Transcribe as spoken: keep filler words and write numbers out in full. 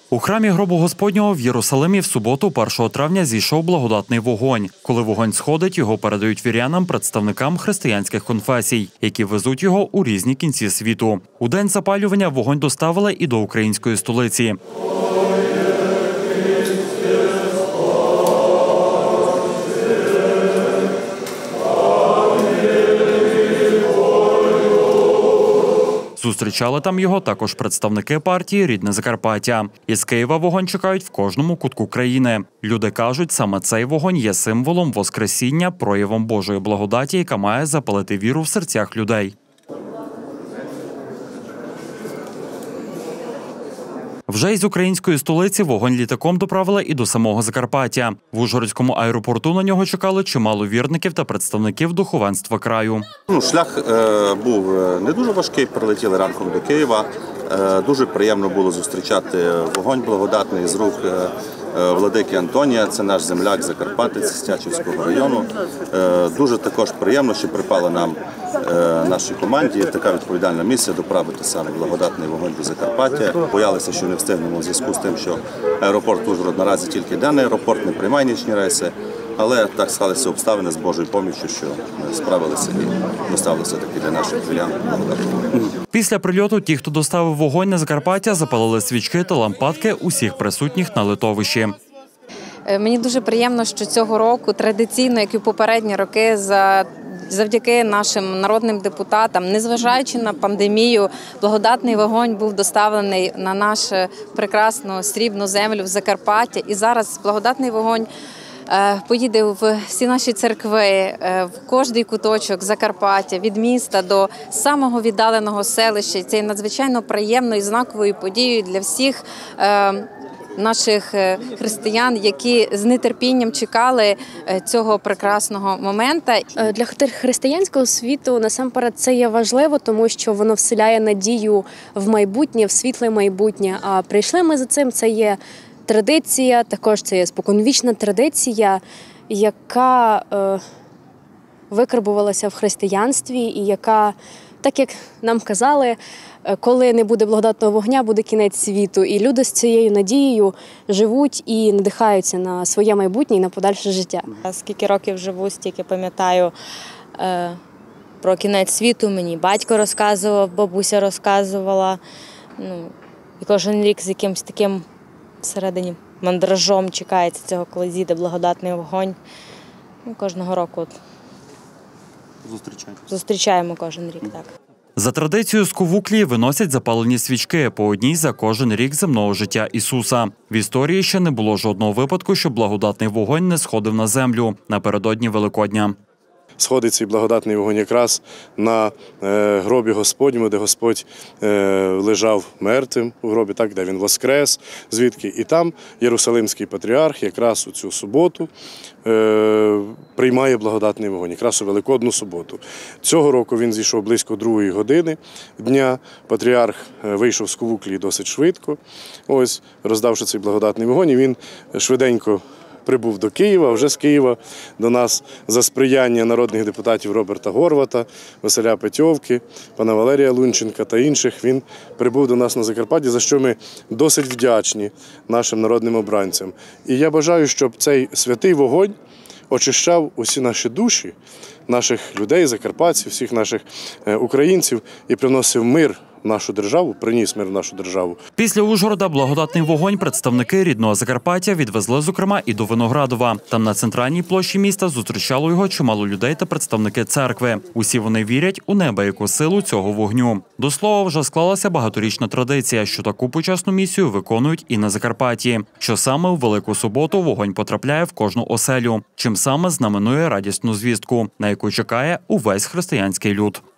У храмі Гробу Господнього в Єрусалимі в суботу, першого травня, зійшов благодатний вогонь. Коли вогонь сходить, його передають вірянам, представникам християнських конфесій, які везуть його у різні кінці світу. У день запалювання вогонь доставили і до української столиці. Зустрічали там його також представники партії «Рідне Закарпаття». Із Києва вогонь чекають в кожному кутку країни. Люди кажуть, саме цей вогонь є символом Воскресіння, проявом Божої благодаті, яка має запалити віру в серцях людей. Вже із української столиці вогонь літаком доправили і до самого Закарпаття. В Ужгородському аеропорту на нього чекали чимало вірників та представників духовенства краю. Ну, шлях е, був не дуже важкий, прилетіли ранком до Києва. Е, дуже приємно було зустрічати вогонь благодатний з рук е, владики Антонія, це наш земляк Закарпатець з Тячівського району. Е, дуже також приємно, що припала нам е, нашій команді така відповідальна місія доправити саме благодатний вогонь до Закарпаття. Боялися, що не встигнемо в зв'язку з тим, що аеропорт Ужгород наразі тільки денний аеропорт, не приймає нічні рейси. Але так склалися обставини з Божою поміччю, що ми справилися і доставилися таки для наших вірян. Після прильоту ті, хто доставив вогонь на Закарпаття, запалили свічки та лампадки усіх присутніх на литовищі. Мені дуже приємно, що цього року традиційно, як і в попередні роки, за завдяки нашим народним депутатам, незважаючи на пандемію, благодатний вогонь був доставлений на нашу прекрасну срібну землю в Закарпаття. І зараз благодатний вогонь поїде в всі наші церкви, в кожний куточок Закарпаття, від міста до самого віддаленого селища. Це надзвичайно приємною і знаковою подією для всіх наших християн, які з нетерпінням чекали цього прекрасного моменту. Для християнського світу насамперед це є важливо, тому що воно вселяє надію в майбутнє, в світле майбутнє. А прийшли ми за цим, це є традиція, також це є споконвічна традиція, яка е, викарбувалася в християнстві і яка, так як нам казали, коли не буде благодатного вогня, буде кінець світу. І люди з цією надією живуть і надихаються на своє майбутнє і на подальше життя. Скільки років живу, стільки пам'ятаю е, про кінець світу. Мені батько розказував, бабуся розказувала. Ну, і кожен рік з якимось таким всередині мандражом чекається цього, коли зійде благодатний вогонь. Ну, кожного року от зустрічаємо. зустрічаємо кожен рік, так. За традицією з ковуклії виносять запалені свічки по одній за кожен рік земного життя Ісуса. В історії ще не було жодного випадку, щоб благодатний вогонь не сходив на землю напередодні Великодня. Сходить цей благодатний вогонь якраз на е, гробі Господньому, де Господь е, лежав мертвим у гробі, так, де він воскрес, звідки. І там Єрусалимський патріарх якраз у цю суботу е, приймає благодатний вогонь, якраз у Великодну суботу. Цього року він зійшов близько другої години дня. Патріарх вийшов з ковуклії досить швидко, ось, роздавши цей благодатний вогонь, і він швиденько прибув до Києва, вже з Києва до нас за сприяння народних депутатів Роберта Горвата, Василя Петьовки, пана Валерія Лунченка та інших. Він прибув до нас на Закарпатті, за що ми досить вдячні нашим народним обранцям. І я бажаю, щоб цей святий вогонь очищав усі наші душі, наших людей, закарпатців, всіх наших українців і приносив мир в нашу державу, приніс мир в нашу державу. Після Ужгорода благодатний вогонь представники рідного Закарпаття відвезли, зокрема, і до Виноградова. Там на центральній площі міста зустрічало його чимало людей та представники церкви. Усі вони вірять у неабияку силу цього вогню. До слова, вже склалася багаторічна традиція, що таку почесну місію виконують і на Закарпатті. Що саме у Велику суботу вогонь потрапляє в кожну оселю, чим саме знаменує радісну звістку, на яку чекає увесь християнський люд.